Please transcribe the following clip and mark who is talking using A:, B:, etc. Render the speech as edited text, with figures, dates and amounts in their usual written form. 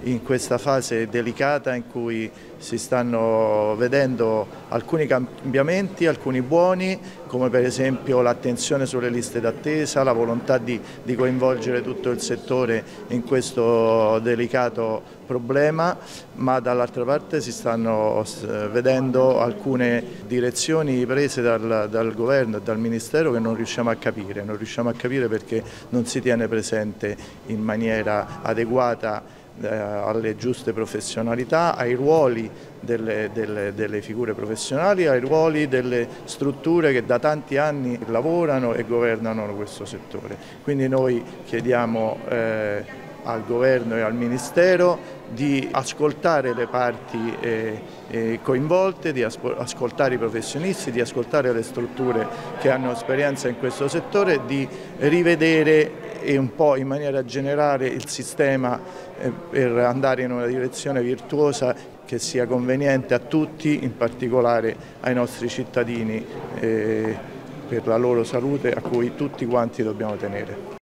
A: in questa fase delicata in cui si stanno vedendo alcuni cambiamenti, alcuni buoni, come per esempio l'attenzione sulle liste d'attesa, la volontà di coinvolgere tutto il settore in questo delicato problema, ma dall'altra parte si stanno vedendo alcune direzioni prese dal Governo e dal Ministero che non riusciamo a capire perché non si tiene presente in maniera adeguata alle giuste professionalità, ai ruoli delle figure professionali, ai ruoli delle strutture che da tanti anni lavorano e governano questo settore. Quindi noi chiediamo al Governo e al Ministero di ascoltare le parti coinvolte, di ascoltare i professionisti, di ascoltare le strutture che hanno esperienza in questo settore, di rivedere un po' in maniera generale il sistema per andare in una direzione virtuosa che sia conveniente a tutti, in particolare ai nostri cittadini, per la loro salute a cui tutti quanti dobbiamo tenere.